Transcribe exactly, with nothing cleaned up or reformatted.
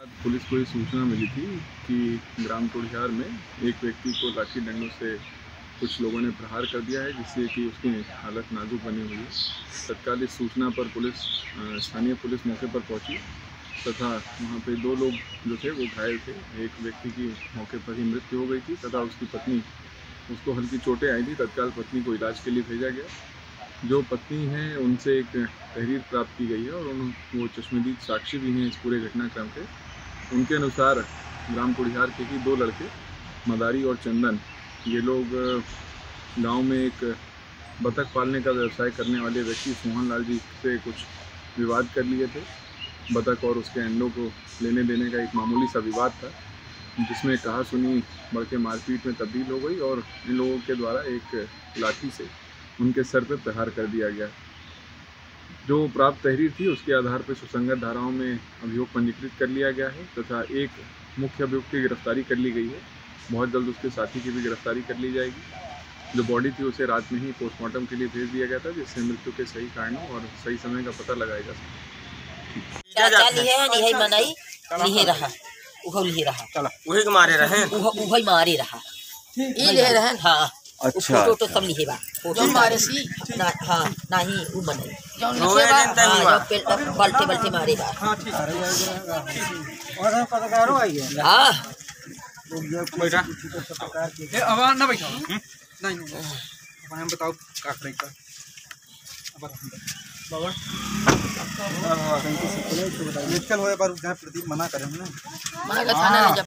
Police को ये सूचना मिली थी कि ग्राम टोडिहार में एक व्यक्ति को लाठी डंडों से कुछ लोगों ने प्रहार कर दिया है, जिससे कि उसकी हालत नाजुक बनी हुई है। तत्काल इस सूचना पर पुलिस स्थानीय पुलिस मौके पर पहुंची तथा वहां पे दो लोग जो थे वो घायल थे। एक व्यक्ति की मौके पर ही मृत्यु हो गई थी तथा उसकी पत्नी, उसको हल्की चोटें आई थी। तत्काल पत्नी को इलाज के लिए भेजा गया। जो पत्नी हैं उनसे एक तहरीर प्राप्त की गई है और उन वो चश्मदीद साक्षी भी हैं इस पूरे घटनाक्रम के। उनके अनुसार ग्राम टोडिहार के ही दो लड़के मदारी और चंदन, ये लोग गांव में एक बतख पालने का व्यवसाय करने वाले व्यक्ति सोहन लाल जी से कुछ विवाद कर लिए थे। बतख और उसके अंडों को लेने देने का एक मामूली सा विवाद था, जिसमें कहा सुनी बढ़ के मारपीट में तब्दील हो गई और इन लोगों के द्वारा एक लाठी से उनके सर पर प्रहार कर दिया गया। जो प्राप्त तहरीर थी उसके आधार पर सुसंगत धाराओं में अभियोग पंजीकृत कर लिया गया है तथा एक मुख्य अभियुक्त की गिरफ्तारी कर ली गई है। बहुत जल्द उसके साथी की भी गिरफ्तारी कर ली जाएगी। जो बॉडी थी उसे रात में ही पोस्टमार्टम के लिए भेज दिया गया था, जिससे मृत्यु के सही कारणों और सही समय का पता लगाया जा सके। चाचा लिए है निहई मनाई लिए रहा उहो लिए रहा चला वही के मारे रहे उहो उहो मारे रहा ई ले रहे हां। अच्छा फोटो तो सब लिए बा फोटो मारे सी ना हां नहीं उ बनाई रोए दिन तक हुआ बल्टे बल्टे मारे बा। हां ठीक है और पत्रकारों आई है हां बैठा ए अब ना बैठो नहीं नहीं अब हम बताओ का करे का अब बाबा मेडिकल होए पर जहां प्रदीप मना करे ना मना का थाना